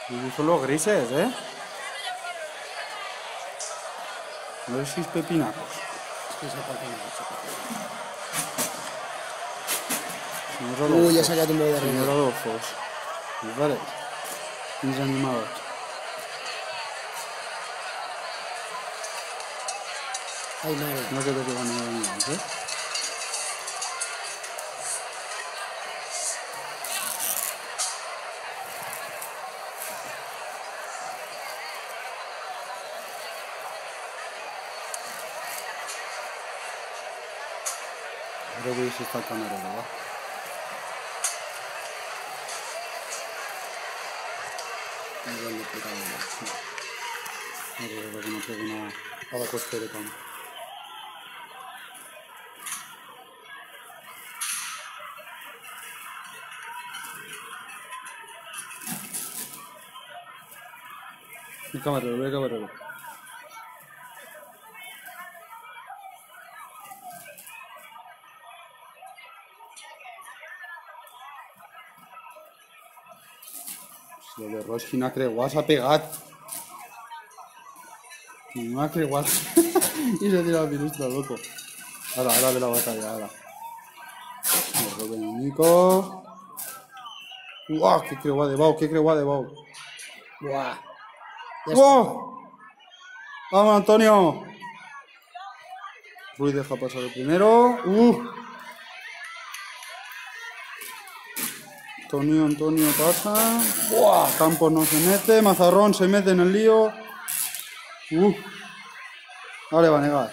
Y son los grises, ¿eh? A ver si es pepinacos. Es que se parten mucho. Señor Ya se ha quedado un modo de Señor reunión. Adolfos. Vale. Mis animados. Ay, madre. No creo que van a ir animados, ¿eh? Creo que se está el camarero, ¿va? Igual de puta madre. No creo que no pegue nada a la costeleta. El camarero. Lo de Roski n'ha creuat, s'ha pegat. No ha creuat. I s'ha tirat la finestra, loco. Ara ve la batalla, ara. El Robben i Nico. Uah, que creuat de bou. Buah. ¡Oh! ¡Vamos, Antonio! Ruiz deja pasar el primero. Antonio pasa. ¡Buah! Campos no se mete. Mazarrón se mete en el lío. Ahora va a negar.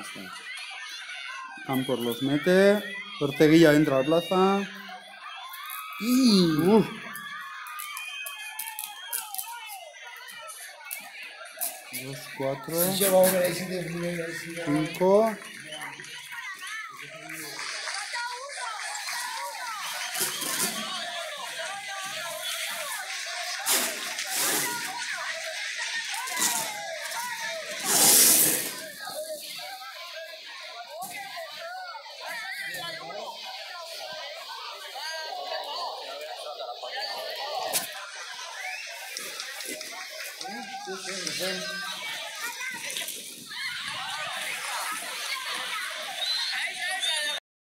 Campos los mete. Orteguilla entra a la plaza. 2, 4, 5.